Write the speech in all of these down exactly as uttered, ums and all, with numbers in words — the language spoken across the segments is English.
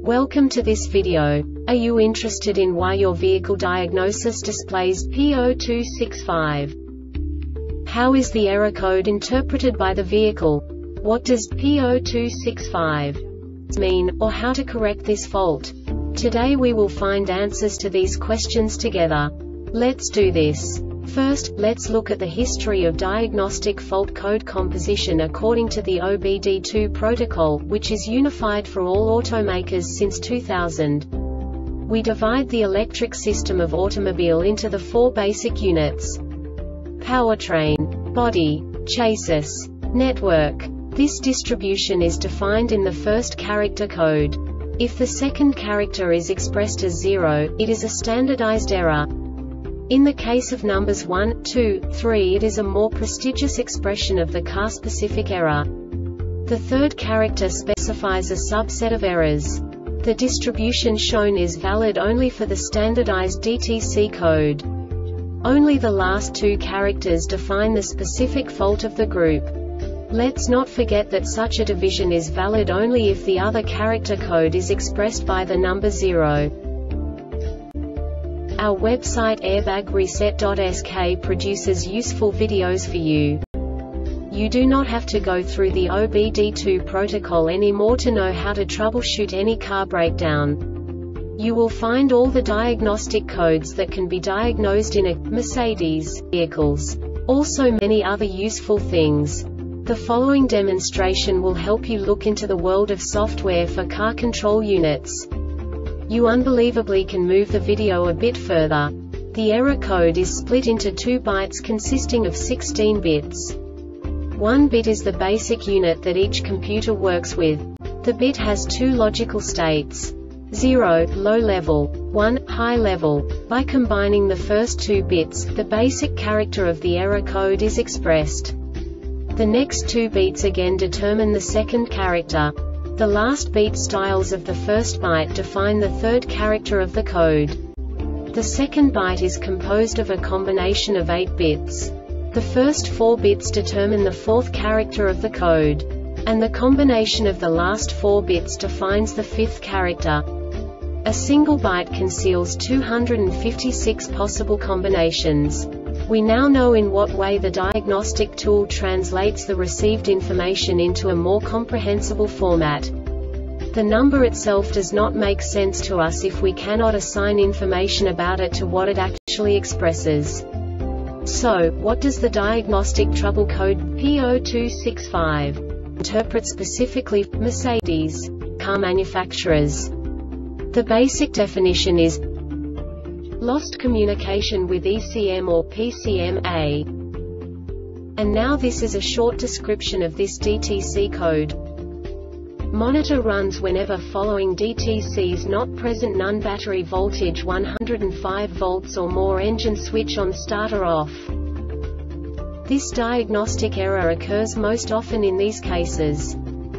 Welcome to this video. Are you interested in why your vehicle diagnosis displays P zero two six five? How is the error code interpreted by the vehicle? What does P zero two six five mean, or how to correct this fault? Today we will find answers to these questions together. Let's do this. First, let's look at the history of diagnostic fault code composition according to the O B D two protocol, which is unified for all automakers since two thousand. We divide the electric system of automobile into the four basic units: powertrain, body, chassis, network. This distribution is defined in the first character code. If the second character is expressed as zero, it is a standardized error. In the case of numbers one, two, three, it is a more prestigious expression of the car-specific error. The third character specifies a subset of errors. The distribution shown is valid only for the standardized D T C code. Only the last two characters define the specific fault of the group. Let's not forget that such a division is valid only if the other character code is expressed by the number zero. Our website airbag reset dot S K produces useful videos for you. You do not have to go through the O B D two protocol anymore to know how to troubleshoot any car breakdown. You will find all the diagnostic codes that can be diagnosed in a Mercedes vehicles. Also many other useful things. The following demonstration will help you look into the world of software for car control units. You unbelievably can move the video a bit further. The error code is split into two bytes consisting of sixteen bits. One bit is the basic unit that each computer works with. The bit has two logical states: zero, low level, one, high level. By combining the first two bits, the basic character of the error code is expressed. The next two bits again determine the second character. The last beat styles of the first byte define the third character of the code. The second byte is composed of a combination of eight bits. The first four bits determine the fourth character of the code. And the combination of the last four bits defines the fifth character. A single byte conceals two hundred fifty-six possible combinations. We now know in what way the diagnostic tool translates the received information into a more comprehensible format. The number itself does not make sense to us if we cannot assign information about it to what it actually expresses. So, what does the diagnostic trouble code P zero two six five interpret specifically for Mercedes car manufacturers? The basic definition is lost communication with E C M or P C M A. And now this is a short description of this D T C code. Monitor runs whenever following D T Cs not present: none, battery voltage one hundred five volts or more, engine switch on, starter off. This diagnostic error occurs most often in these cases.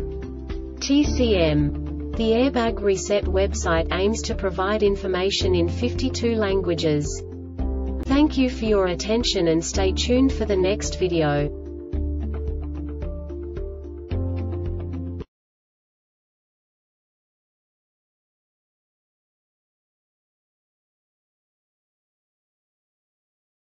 T C M. The Airbag Reset website aims to provide information in fifty-two languages. Thank you for your attention and stay tuned for the next video.